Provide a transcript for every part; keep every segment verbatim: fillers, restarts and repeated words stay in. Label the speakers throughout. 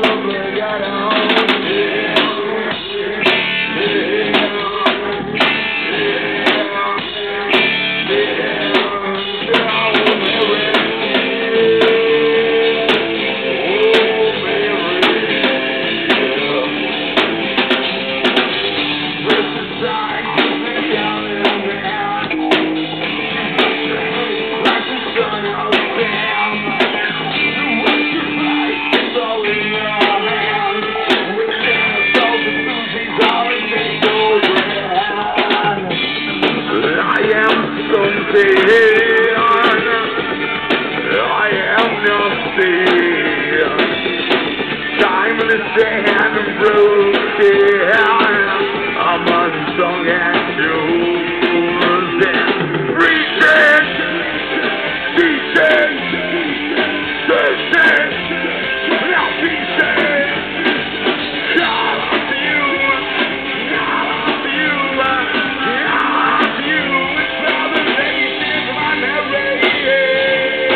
Speaker 1: I am nothing. Timeless and broken. I'm unsung and chosen. Reaching, teaching, searching, now teaching. God of you, God of you, God of you. It's salvation of my narration.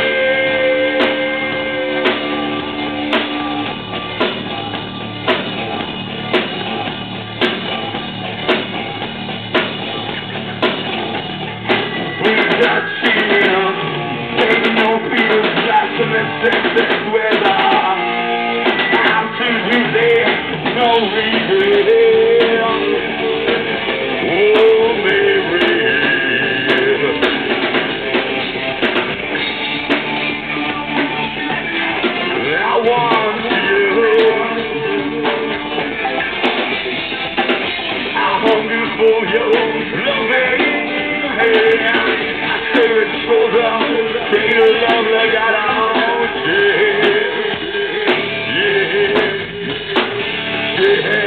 Speaker 1: Taking no fears, blasphemous senses with the I'm too there, no regret. Oh, Mary, I want you. I hunger for your loving hand. Spirit goes out, take your love like I don't, yeah, yeah, yeah.